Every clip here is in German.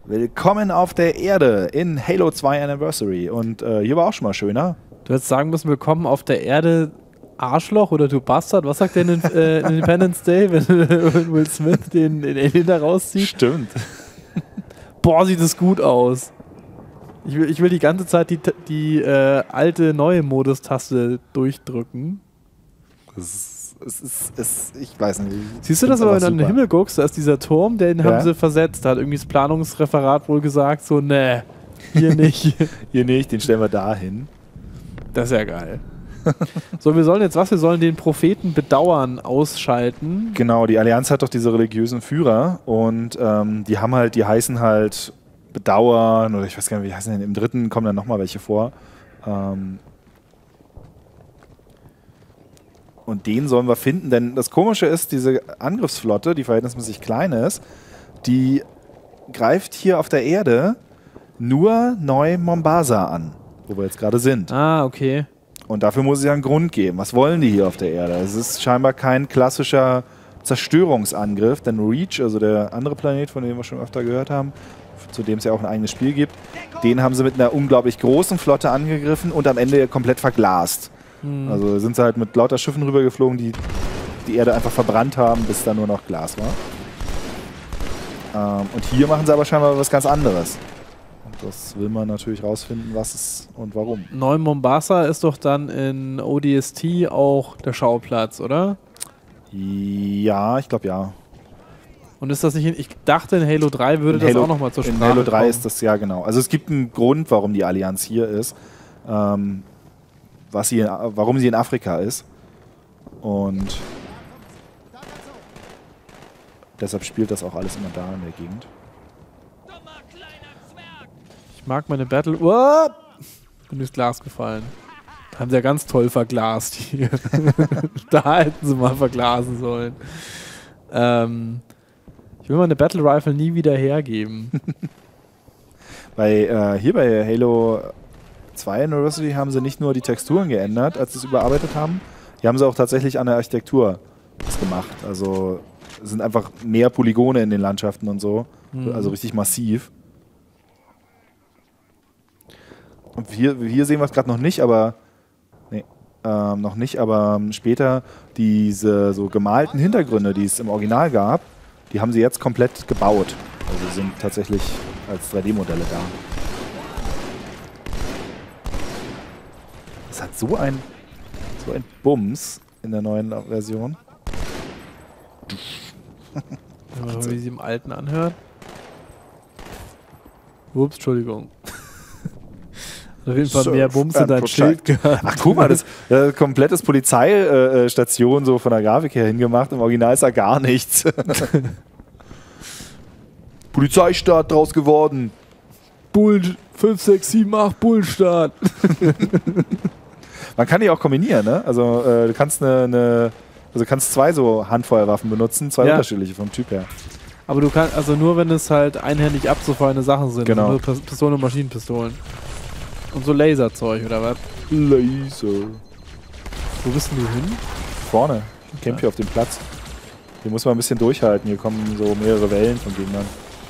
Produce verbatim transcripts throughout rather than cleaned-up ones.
Willkommen auf der Erde in Halo zwei Anniversary. Und äh, hier war auch schon mal schöner. Du hättest sagen müssen, willkommen auf der Erde, Arschloch oder du Bastard. Was sagt der in äh, Independence Day, wenn Will Smith den, den Alien da rauszieht? Stimmt. Boah, sieht das gut aus. Ich will, ich will die ganze Zeit die, die äh, alte neue Modus-Taste durchdrücken. Das ist, es ist, es, ich weiß nicht. Siehst du das, aber wenn du an den Himmel guckst, da ist dieser Turm, den ja. haben sie versetzt. Da hat irgendwie das Planungsreferat wohl gesagt, so, ne, hier nicht. Hier nicht, den stellen wir da hin. Das ist ja geil. So, wir sollen jetzt was? Wir sollen den Propheten bedauern ausschalten. Genau, die Allianz hat doch diese religiösen Führer und ähm, die haben halt, die heißen halt bedauern oder ich weiß gar nicht, wie heißen denn, im dritten kommen dann nochmal welche vor. Ähm und den sollen wir finden, denn das Komische ist, diese Angriffsflotte, die verhältnismäßig klein ist, die greift hier auf der Erde nur Neu-Mombasa an, wo wir jetzt gerade sind. Ah, okay. Und dafür muss es ja einen Grund geben. Was wollen die hier auf der Erde? Es ist scheinbar kein klassischer Zerstörungsangriff, denn Reach, also der andere Planet, von dem wir schon öfter gehört haben, zu dem es ja auch ein eigenes Spiel gibt, den haben sie mit einer unglaublich großen Flotte angegriffen und am Ende komplett verglast. Hm. Also sind sie halt mit lauter Schiffen rübergeflogen, die die Erde einfach verbrannt haben, bis da nur noch Glas war. Ähm, und hier machen sie aber scheinbar was ganz anderes. Das will man natürlich rausfinden, was es und warum. Neu-Mombasa ist doch dann in O D S T auch der Schauplatz, oder? Ja, ich glaube ja. Und ist das nicht in, ich dachte in Halo drei würde in das Halo, auch nochmal zur Sprache kommen. In Halo drei kommen. ist das, ja genau. Also es gibt einen Grund, warum die Allianz hier ist. Ähm, was sie in, warum sie in Afrika ist. Und deshalb spielt das auch alles immer da in der Gegend. Ich mag meine Battle... Oh! Bin durchs Glas gefallen. Haben sie ja ganz toll verglast hier. Da hätten sie mal verglasen sollen. Ähm, ich will meine Battle Rifle nie wieder hergeben. bei, äh, hier bei Halo zwei Anniversary haben sie nicht nur die Texturen geändert, als sie es überarbeitet haben, die haben sie auch tatsächlich an der Architektur was gemacht. Also es sind einfach mehr Polygone in den Landschaften und so. Mhm. Also richtig massiv. Und hier, hier sehen wir es gerade noch nicht, aber nee, ähm, noch nicht, aber später diese so gemalten Hintergründe, die es im Original gab, die haben sie jetzt komplett gebaut. Also sind tatsächlich als drei D Modelle da. Das hat so ein so ein Bums in der neuen Version. Ja, wie sie im Alten anhört. Ups, Entschuldigung. Auf jeden Fall so, mehr Bums in dein Schild gehabt. Ach guck mal, das äh, komplettes Polizeistation so von der Grafik her hingemacht. Im Original ist da gar nichts. Polizeistaat draus geworden. Bull fünf, sechs, sieben, acht Bullenstaat. Man kann die auch kombinieren, ne? Also äh, du kannst eine, eine also kannst zwei so Handfeuerwaffen benutzen, zwei ja. unterschiedliche vom Typ her. Aber du kannst also nur, wenn es halt einhändig abzufallende Sachen sind. Genau. Also Pistolen und Maschinenpistolen. Und so Laserzeug, oder was? Laser. Wo bist denn du hin? Vorne. Ich camp hier auf dem Platz. Hier muss man ein bisschen durchhalten. Hier kommen so mehrere Wellen von Gegnern.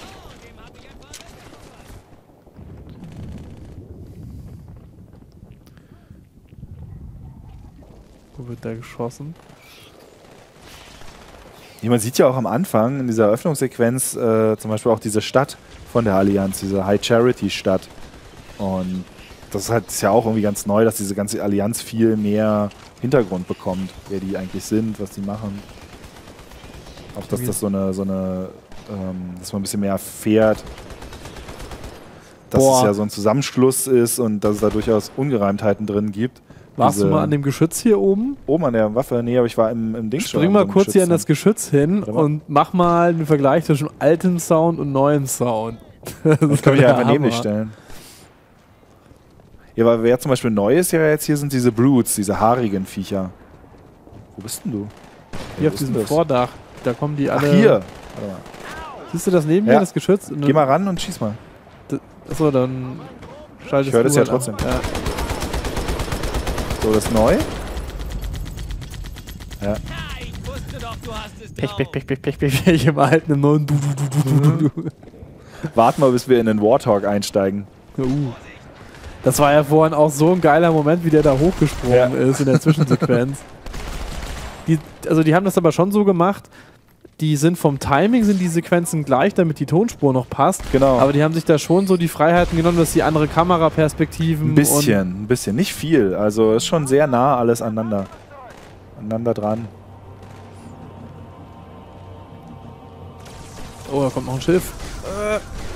Wo wird da geschossen? Ja, man sieht ja auch am Anfang in dieser Eröffnungssequenz äh, zum Beispiel auch diese Stadt von der Allianz, diese High Charity Stadt. Und das ist halt ist ja auch irgendwie ganz neu, dass diese ganze Allianz viel mehr Hintergrund bekommt, wer die eigentlich sind, was die machen. Auch dass das so eine, so eine ähm, dass man ein bisschen mehr erfährt, dass Boah. es ja so ein Zusammenschluss ist und dass es da durchaus Ungereimtheiten drin gibt. Warst Diese du mal an dem Geschütz hier oben? Oben an der Waffe? Nee, aber ich war im, im Dings schon. Spring mal kurz hier an das Geschütz hin und mach mal einen Vergleich zwischen altem Sound und neuem Sound. Das, das kann ich einfach neben dich stellen. Ja, weil wer zum Beispiel neu ist ja jetzt hier sind diese Brutes, diese haarigen Viecher. Wo bist denn du? Hier auf diesem Vordach. Da kommen die alle. Ach, hier. Siehst du das neben ja. mir, das Geschütz? Und geh mal ran und schieß mal. Achso, dann schaltest ich höre das ja halt trotzdem. Ja. So, das ist neu. Ja. Pech, Pech, Pech, Pech, Pech, Pech, Pech, im alten, im neuen. Du, du, du, du, du, du. Warten wir, bis wir in den Warthog einsteigen. Uh. Das war ja vorhin auch so ein geiler Moment, wie der da hochgesprungen ja. ist in der Zwischensequenz. Die, also die haben das aber schon so gemacht, die sind vom Timing, sind die Sequenzen gleich, damit die Tonspur noch passt. Genau. Aber die haben sich da schon so die Freiheiten genommen, dass die andere Kameraperspektiven... Ein bisschen, ein bisschen, nicht viel. Also ist schon sehr nah alles aneinander. Aneinander dran. Oh, da kommt noch ein Schiff. Äh.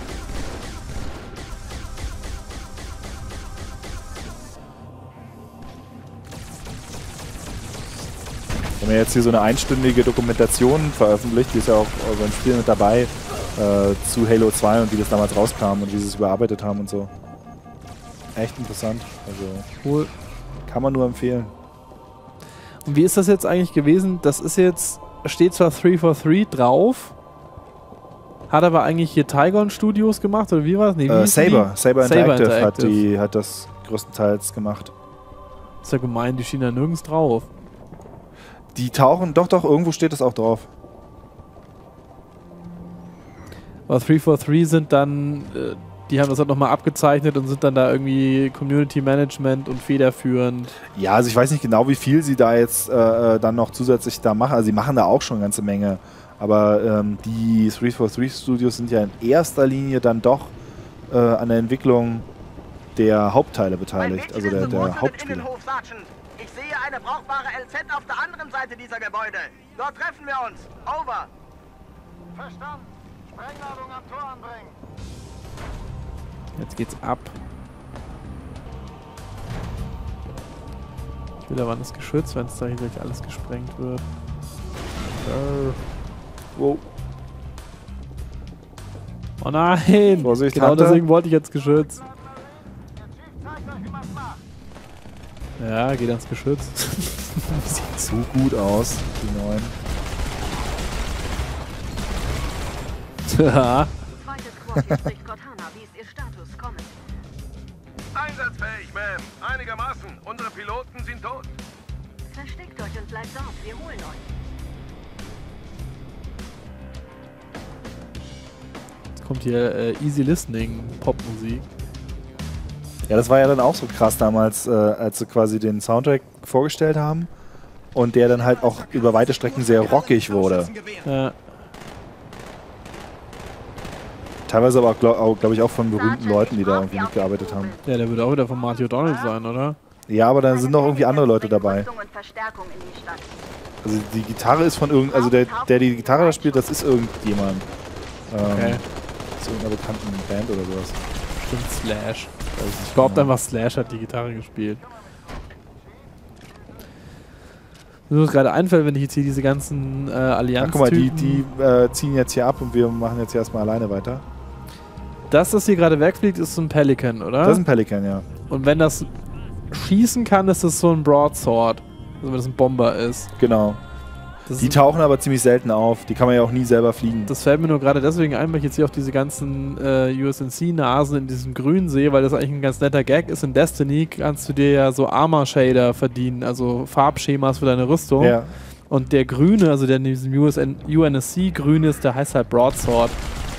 Wir haben ja jetzt hier so eine einstündige Dokumentation veröffentlicht, die ist ja auch beim Spiel mit dabei, äh, zu Halo zwei und wie das damals rauskam und wie sie es überarbeitet haben und so. Echt interessant. Also cool. Kann man nur empfehlen. Und wie ist das jetzt eigentlich gewesen? Das ist jetzt, steht zwar drei vier drei drauf, hat aber eigentlich hier Tygon Studios gemacht, oder wie war es? Nee, äh, Saber. Saber, Saber Interactive, Interactive. Hat, die, hat das größtenteils gemacht. Ist ja gemein, die stehen da nirgends drauf. Die tauchen, doch, doch, irgendwo steht das auch drauf. Aber drei vier drei sind dann, äh, die haben das halt nochmal abgezeichnet und sind dann da irgendwie Community Management und federführend. Ja, also ich weiß nicht genau, wie viel sie da jetzt äh, dann noch zusätzlich da machen. Also sie machen da auch schon eine ganze Menge. Aber ähm, die drei vier drei Studios sind ja in erster Linie dann doch äh, an der Entwicklung der Hauptteile beteiligt, also der, der Hauptspiele. Ich sehe eine brauchbare L Z auf der anderen Seite dieser Gebäude. Dort treffen wir uns. Over. Verstanden. Sprengladung am Tor anbringen. Jetzt geht's ab. Ich will aber an das Geschütz, wenn es da hier gleich alles gesprengt wird. Uh. Wow. Oh nein! Vorsicht, genau Hunter. Deswegen wollte ich jetzt Geschütz. Ja, geht ans Geschütz. Sieht so gut aus, die neuen. Ja. Wie ist Ihr Status? Kommen. Einsatzfähig, Ma'am. Einigermaßen. Unsere Piloten sind tot. Versteckt euch und bleibt dort. Wir holen euch. Jetzt kommt hier äh, Easy Listening Popmusik. Ja, das war ja dann auch so krass damals, äh, als sie quasi den Soundtrack vorgestellt haben und der dann halt auch über weite Strecken sehr rockig wurde. Ja. Teilweise aber, glaube glaub ich, auch von berühmten Leuten, die da irgendwie mitgearbeitet haben. Ja, der würde auch wieder von Matthew Donald sein, oder? Ja, aber da sind noch irgendwie andere Leute dabei. Also die Gitarre ist von irgend, also der, der die Gitarre da spielt, das ist irgendjemand. Ähm, Okay. Aus irgendeiner bekannten Band oder sowas. Stimmt, Slash. Weiß Ich glaube einfach, Slash hat die Gitarre gespielt. Mir nur gerade einfällt, wenn ich jetzt hier diese ganzen äh, Allianz. Ach, guck mal, die, die äh, ziehen jetzt hier ab und wir machen jetzt hier erstmal alleine weiter. Das, das hier gerade wegfliegt, ist so ein Pelican, oder? Das ist ein Pelican, ja. Und wenn das schießen kann, ist das so ein Broadsword. Also wenn das ein Bomber ist. Genau. Das Die ist tauchen aber ziemlich selten auf. Die kann man ja auch nie selber fliegen. Das fällt mir nur gerade deswegen ein, weil ich jetzt hier auch diese ganzen äh, U S N C-Nasen in diesem Grün sehe, weil das eigentlich ein ganz netter Gag ist. In Destiny kannst du dir ja so Armor-Shader verdienen, also Farbschemas für deine Rüstung. Ja. Und der Grüne, also der in diesem U N S C-Grün ist, der heißt halt Broadsword.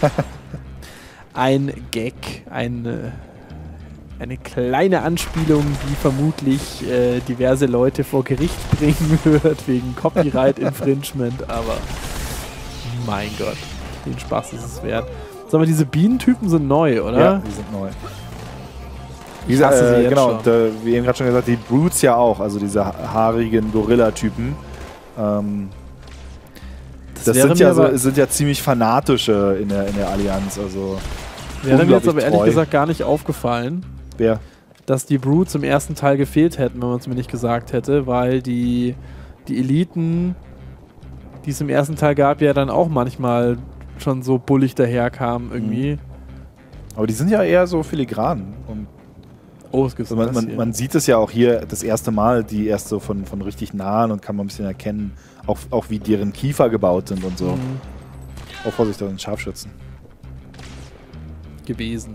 Ein Gag, eine, eine kleine Anspielung, die vermutlich äh, diverse Leute vor Gericht bringen wird, wegen Copyright-Infringement, aber mein Gott, den Spaß ist es wert. Sag mal, diese Bienentypen sind neu, oder? Ja, die sind neu. Wie Ich gesagt, hasse sie äh, jetzt genau, schon. da, wie eben gerade schon gesagt, die Brutes ja auch, also diese ha- haarigen Gorilla-Typen. Ähm, das wäre sind mir ja, so, aber- sind ja ziemlich fanatische in der, in der Allianz. Also Wäre mir jetzt aber unglaublich ehrlich treu. gesagt gar nicht aufgefallen, Wer? dass die Brutes im ersten Teil gefehlt hätten, wenn man es mir nicht gesagt hätte, weil die, die Eliten, die es im ersten Teil gab, ja dann auch manchmal schon so bullig daherkamen irgendwie. Mhm. Aber die sind ja eher so filigran. Und Oh, es gibt also man, man, man sieht es ja auch hier das erste Mal, die erst so von, von richtig nahen und kann man ein bisschen erkennen, auch, auch wie deren Kiefer gebaut sind und so. Mhm. Oh, Vorsicht, da sind Scharfschützen. gewesen.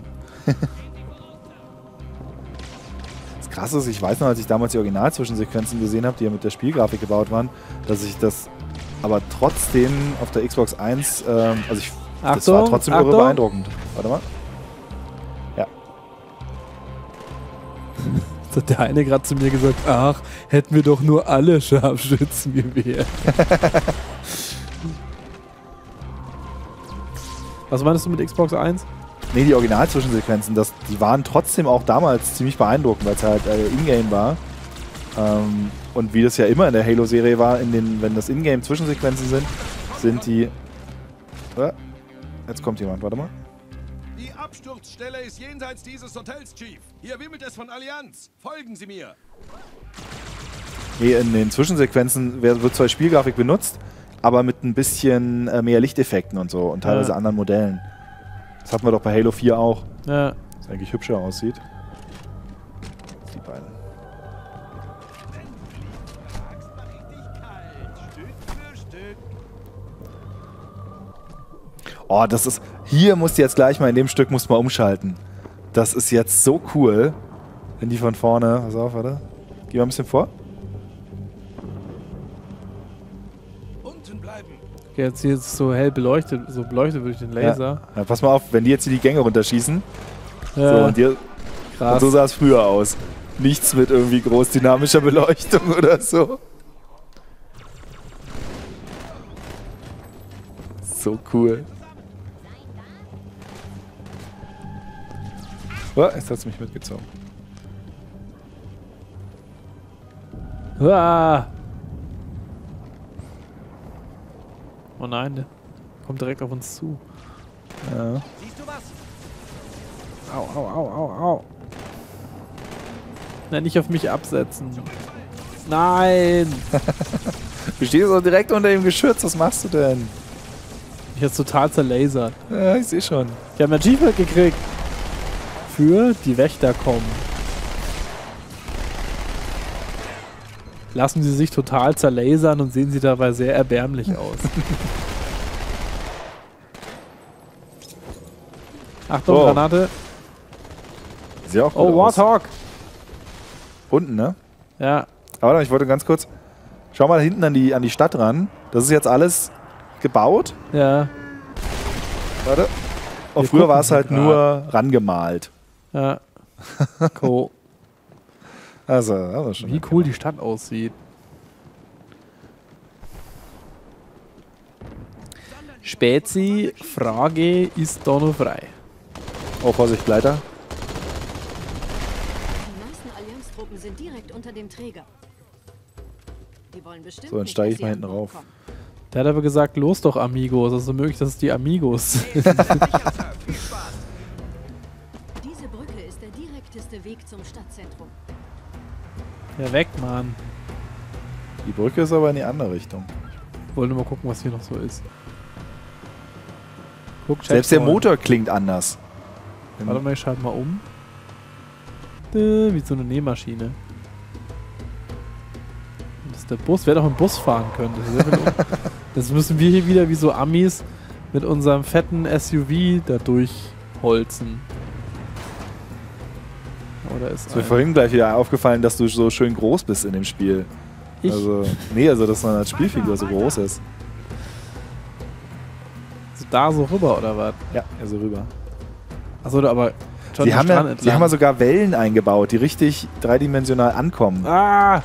Das Krasse ist, ich weiß noch, als ich damals die Original-Zwischensequenzen gesehen habe, die ja mit der Spielgrafik gebaut waren, dass ich das aber trotzdem auf der Xbox eins, ähm, also ich, das war Achtung, trotzdem Achtung. irre beeindruckend. Warte mal. Ja. Jetzt hat der eine gerade zu mir gesagt, ach, hätten wir doch nur alle Scharfschützengewehre. Was meinst du mit Xbox eins? Nee, die Original-Zwischensequenzen, das, die waren trotzdem auch damals ziemlich beeindruckend, weil es halt äh, Ingame war. Ähm, und wie das ja immer in der Halo-Serie war, in den, wenn das Ingame-Zwischensequenzen sind, sind die... Äh, jetzt kommt jemand, warte mal. Die Absturzstelle ist jenseits dieses Hotels, Chief. Hier wimmelt es von Allianz. Folgen Sie mir. Nee, in den Zwischensequenzen wird zwar Spielgrafik benutzt, aber mit ein bisschen äh, mehr Lichteffekten und so und teilweise Ja. anderen Modellen. Das hatten wir doch bei Halo vier auch. Ja. Was eigentlich hübscher aussieht. Die beiden. Oh, das ist... Hier musst du jetzt gleich mal, in dem Stück musst du mal umschalten. Das ist jetzt so cool. Wenn die von vorne... Pass auf, warte. Geh mal ein bisschen vor. Unten bleiben. Okay, jetzt hier ist es so hell beleuchtet, so beleuchtet durch den Laser. Ja. Ja, pass mal auf, wenn die jetzt hier die Gänge runterschießen. Ja, So, und, dir, krass. und so sah es früher aus. Nichts mit irgendwie groß dynamischer Beleuchtung oder so. So cool. Oh, jetzt hat es mich mitgezogen. Uah. Oh nein, der kommt direkt auf uns zu. Ja. Siehst du was? Au, au, au, au, au. Nein, nicht auf mich absetzen. Nein! Du stehst doch direkt unter dem Geschütz, was machst du denn? Ich hab's total zerlasert. Ja, ich sehe schon. Ich habe ein Achievement gekriegt. Für die Wächter kommen. Lassen sie sich total zerlasern und sehen sie dabei sehr erbärmlich aus. Achtung, Oh. Granate. Sieht auch gut Oh, aus. Warthog. Unten, ne? Ja. Aber ich wollte ganz kurz... Schau mal da hinten an die, an die Stadt ran. Das ist jetzt alles gebaut. Ja. Warte. Und Wir früher gucken war es halt grad. nur rangemalt. Ja. Cool. Also, also schon. Wie cool die Stadt aussieht. Spezi, Frage, ist da noch frei? Oh, Vorsicht, Gleiter. Die meisten Allianztruppen sind direkt unter dem Träger. Die wollen bestimmt So, dann nicht, steige dass ich mal sie hinten an Bord rauf. kommen. Der hat aber gesagt, los doch Amigos. Also möglich, dass es die Amigos sind. Viel Spaß. Diese Brücke ist der direkteste Weg zum Stadtzentrum. Ja, weg, Mann. Die Brücke ist aber in die andere Richtung. Wollte mal gucken, was hier noch so ist. Guck, Selbst der Checkpoint. Motor klingt anders. Warte mal, ich schalte mal um. Äh, Wie so eine Nähmaschine. Das ist der Bus. Wer doch im Bus fahren können. Das, ist sehr viel un- das müssen wir hier wieder wie so Amis mit unserem fetten S U V da durchholzen. Oder ist Ist mir ein- vorhin gleich wieder aufgefallen, dass du so schön groß bist in dem Spiel. Ich? Also, nee, also dass man als Spielfigur so groß ist. So da so rüber, oder was? Ja, also rüber. Achso, da aber schon Sie den haben, Strand ja, entlang. sie haben ja sogar Wellen eingebaut, die richtig dreidimensional ankommen. Ah!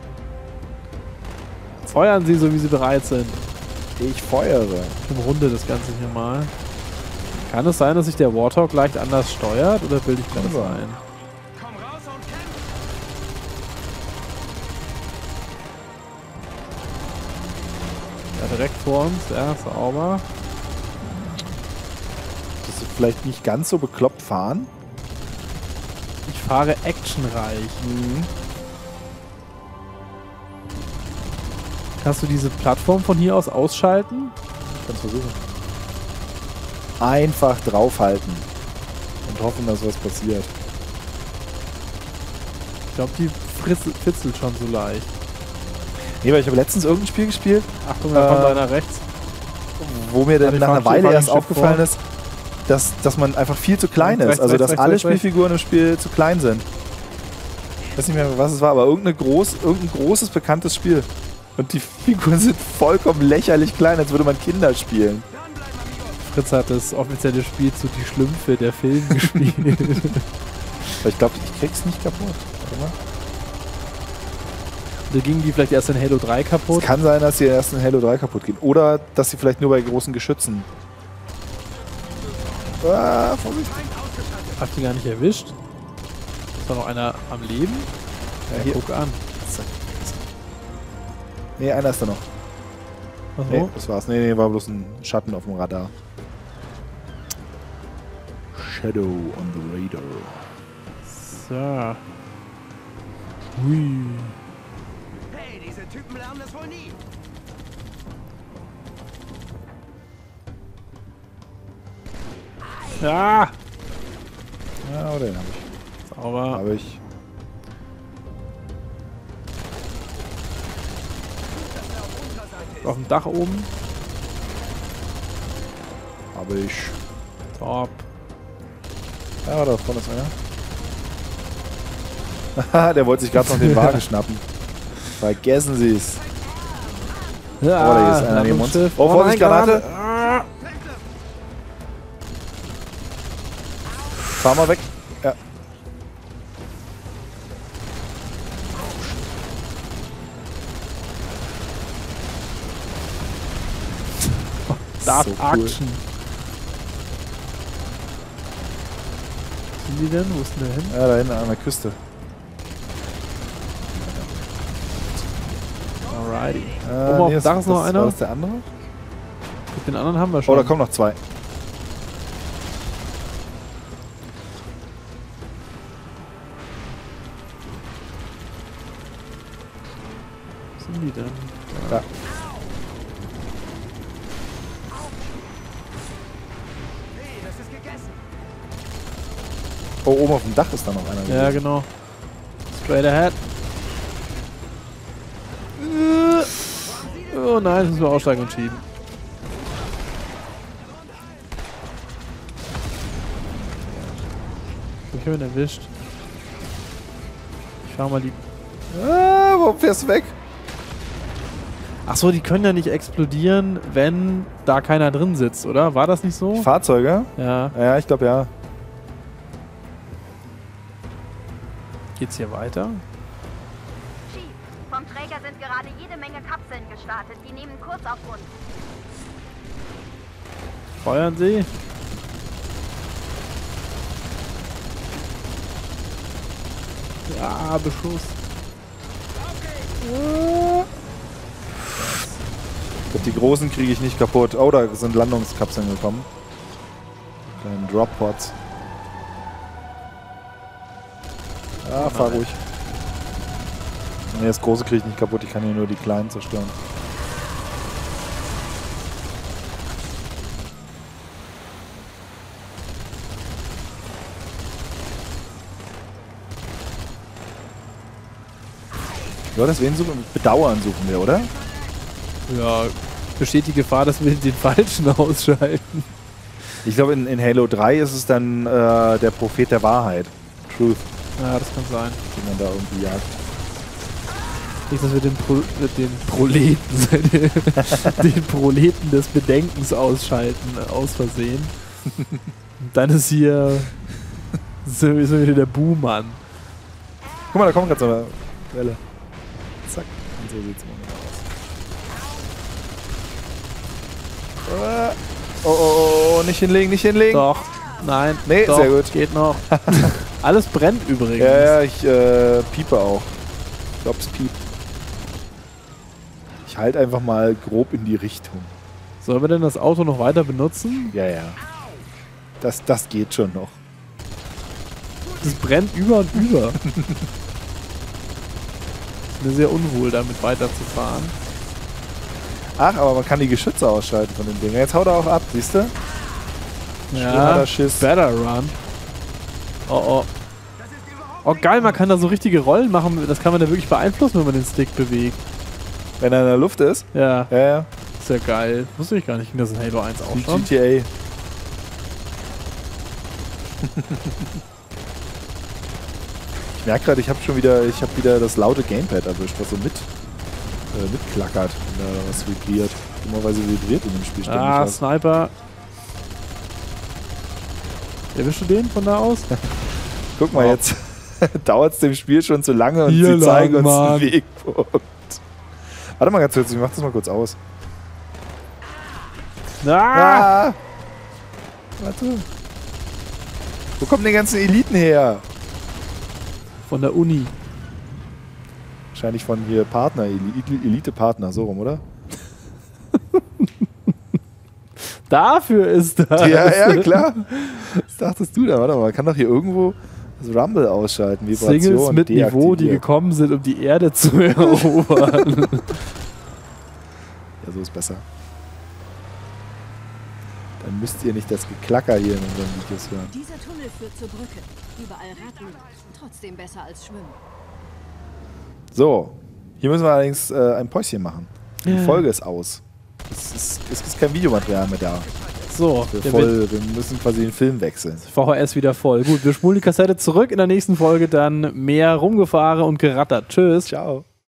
Feuern Sie, so wie Sie bereit sind. Ich feuere. Im Runde das Ganze hier mal. Kann es sein, dass sich der Warthog leicht anders steuert, oder bilde ich mir das Kann sein. ein? Komm raus und kämpf! Ja, direkt vor uns, ja, sauber. Das ist vielleicht nicht ganz so bekloppt fahren. Ich fahre actionreich. Kannst du diese Plattform von hier aus ausschalten? Kannst versuchen. Einfach draufhalten. Und hoffen, dass was passiert. Ich glaube, die fritz- fitzelt schon so leicht. Nee, weil ich habe letztens irgendein Spiel gespielt, Achtung, da kommt Äh, einer rechts. wo mir Warte, dann ich nach fahr- einer ich Weile fahr erst den Schiff aufgefallen vor. ist, dass, dass man einfach viel zu klein Rechts, ist. Also, rechts, dass rechts, alle rechts, rechts. Spielfiguren im Spiel zu klein sind. Ich weiß nicht mehr, was es war, aber irgendeine groß, irgendein großes, bekanntes Spiel. Und die Figuren sind vollkommen lächerlich klein, als würde man Kinder spielen. Ich Fritz hat das offizielle Spiel zu Die Schlümpfe, der Film, gespielt. Ich glaube, ich krieg's nicht kaputt. Warte mal. Da gingen die vielleicht erst in Halo drei kaputt. Es kann sein, dass sie erst in Halo drei kaputt gehen. Oder dass sie vielleicht nur bei großen Geschützen. Ah, Vorsicht. Hab die gar nicht erwischt. Ist da noch einer am Leben? Ja, Ja, hier. guck an. Nee, einer ist da noch. Was Nee, so? das war's. Nee, nee, war bloß ein Schatten auf dem Radar. Shadow on the radar. So. Hui. Hey, diese Typen lernen das wohl nie. Ja! Ja, oder den hab ich. Sauber. Hab ich. Auf dem Dach oben. Hab ich. Top. Ja, da vorne ist einer. Haha, der wollte sich gerade noch den Wagen schnappen. Vergessen Sie es. Ja, Oh, da ist einer neben uns. Landungsschiff. Oh, Vorsicht, nein, Granate. Ah. Fahr mal weg. Ja. Start So cool. Action. Sind die denn? Wo ist denn der hin? Ja, da hinten an der Küste. Alrighty. Äh, Oben auf dem das- Dach ist noch das- einer. War das der andere? Den anderen haben wir schon. Oh, da kommen noch zwei. Wo sind die denn? Da. Hey, das ist gegessen. Oh, oben auf dem Dach ist da noch einer. Ja, gewesen. genau. Straight ahead. Oh nein, jetzt müssen wir aussteigen und schieben. Ich habe ihn erwischt. Ich fahr mal die. Ah, warum fährst du weg? Achso, die können ja nicht explodieren, wenn da keiner drin sitzt, oder? War das nicht so? Fahrzeuge? Ja. Ja, ich glaube ja. Geht's hier weiter? Chief, vom Träger sind gerade jede Menge Kapseln gestartet. Die nehmen Kurs auf uns. Feuern Sie. Ja, Beschuss. Ich glaube, die großen kriege ich nicht kaputt. Oh, da sind Landungskapseln gekommen. Kleinen Drop-Pods. Ja, fahr ruhig. Nee, das große kriege ich nicht kaputt. Ich kann hier nur die kleinen zerstören. Ja, deswegen suchen, Bedauern suchen wir, oder? Ja, besteht die Gefahr, dass wir den falschen ausschalten. Ich glaube, in, in Halo drei ist es dann äh, der Prophet der Wahrheit. Truth, Ja, das kann sein. den man da irgendwie jagt. Nicht, dass wir den, Pro, den Proleten, den Proleten des Bedenkens ausschalten, äh, aus Versehen. Und dann ist hier so ist wieder der Buhmann. Guck mal, da kommt gerade so eine Welle. Zack. Und so sieht's immer aus. Äh, Oh, oh, oh, oh, nicht hinlegen, nicht hinlegen. Doch, nein, Nee, doch, sehr gut. geht noch. Alles brennt übrigens. Ja, ja, ich äh, piepe auch. Ich glaub, es piept. Ich halte einfach mal grob in die Richtung. Sollen wir denn das Auto noch weiter benutzen? Ja, ja. Das, das geht schon noch. Das brennt über und über. Ist mir sehr unwohl, damit weiterzufahren. Ach, aber man kann die Geschütze ausschalten von dem Ding. Jetzt haut er auch ab, siehst du? Schon hat er Schiss. better run. Oh, oh. Oh, geil, man kann da so richtige Rollen machen. Das kann man da wirklich beeinflussen, wenn man den Stick bewegt. Wenn er in der Luft ist. Ja, Ja, ja. ist ja geil. Wusste ich gar nicht, ging das in Halo eins auch Wie schon. G T A. Ich merke gerade, ich habe schon wieder, ich habe wieder das laute Gamepad erwischt, was so mit äh, mitklackert, wenn da was vibriert. Dummerweise vibriert in dem Spiel ständig Ah, was. Sniper. Erwischst du den von da aus? Guck mal, Oh. jetzt dauert es dem Spiel schon zu lange und Hier sie zeigen lang, uns Mann. den Wegpunkt. Warte mal ganz kurz, ich mach das mal kurz aus. Ah! Ah! Warte. Wo kommen die ganzen Eliten her? Von der Uni. Wahrscheinlich von hier Partner, Eli- Elite-Partner, so rum, oder? Dafür ist das. Ja, ja, klar. Was dachtest du da? Warte mal, man kann doch hier irgendwo das Rumble ausschalten. Vibration, Singles mit Niveau, die deaktiviert. gekommen sind, um die Erde zu erobern. Ja, so ist besser. Dann müsst ihr nicht das Geklacker hier in unseren Videos hören. Dieser Tunnel führt zur Brücke. Überall Ratten. Trotzdem besser als Schwimmen. So, hier müssen wir allerdings äh, ein Päuschen machen. Die Ja. Folge ist aus. Es ist, es ist kein Videomaterial mehr da. So, Wir, der voll, wir müssen quasi den Film wechseln. V H S wieder voll. Gut, wir spulen die Kassette zurück. In der nächsten Folge dann mehr rumgefahren und gerattert. Tschüss. Ciao.